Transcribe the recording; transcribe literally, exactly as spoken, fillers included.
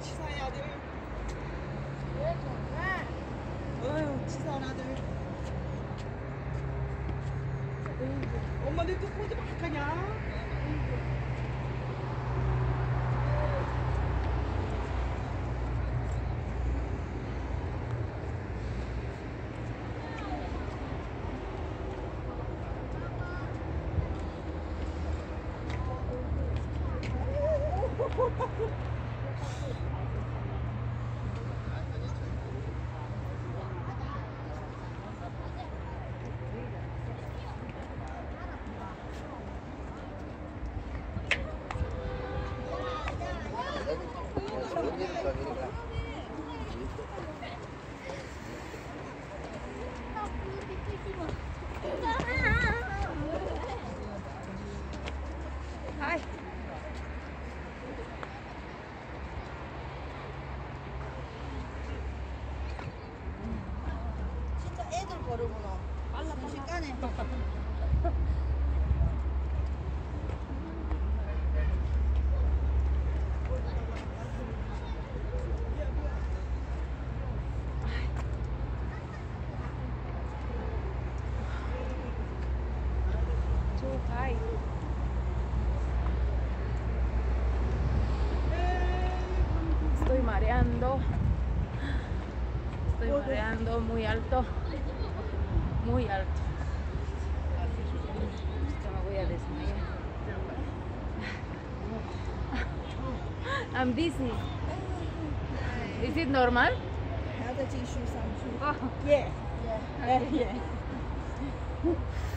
치사해 아들. 어휴 치사한 아들. 엄마 내 또 포즈 막 하냐? Hi. 진짜 애들 버르구나. 빨라 순식간에. Too high. Estoy mareando. Estoy mareando muy alto. Muy alto. Ya me voy a desmayar. I'm dizzy. Is it normal? Have to teach you something. Oh. Yeah. Yeah. Yeah.